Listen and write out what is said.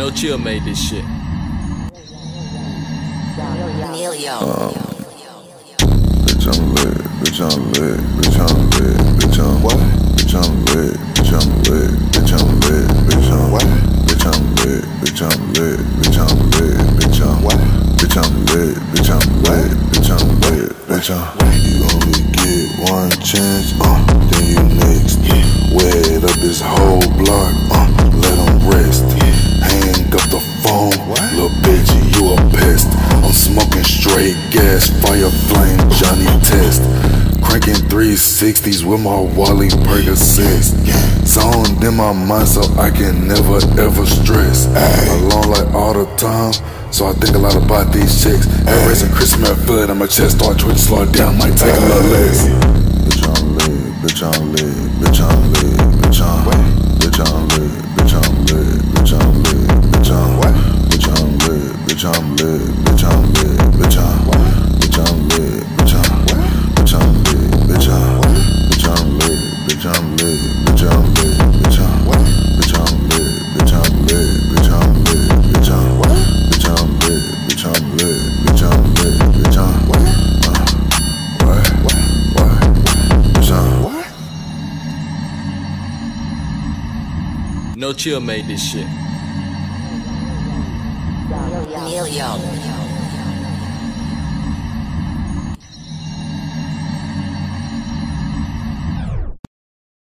No Chill made this shit. Bitch, I'm lit, bitch, I'm lit, bitch, I'm lit, bitch, I'm what? Bitch, I'm lit, bitch, I'm lit, bitch, I'm lit, bitch, I'm what? Bitch, I'm lit, bitch, I'm lit, bitch, I'm lit, bitch, I'm what? Bitch, I'm lit, bitch, I'm lit, bitch, I'm lit, bitch, I'm. You only get one chance, then you next. Wet up this whole block, let them rest. Hang up the phone, little bitch, you a pest. I'm smoking straight gas, fire flame, Johnny Test. Cranking 360s with my Wally Percocets. Zoned in my mind so I can never ever stress. Alone like all the time, so I think a lot about these chicks. Raising Christmas foot on my chest, start twitching, slow down, might take a little less. Bitch, I'm lit, bitch, I'm lit, bitch, I'm lit, bitch, I'm lit, bitch, I'm lit, bitch, I'm lit, bitch, I'm lit, bitch, I'm lit, bitch, I'm lit, bitch, I'm lit, bitch, I'm lit, bitch, I'm bitch, I'm lit, bitch, I'm bitch, I'm lit, bitch, I'm bitch, I'm lit, bitch, I'm lit, bitch, I'm lit, bitch, I'm bitch, I'm lit, bitch, I'm lit, bitch, I'm lit, bitch, I'm bitch, I'm lit, bitch, I'm lit, bitch, I'm lit, bitch, I'm No Chill made this shit. Neil Young.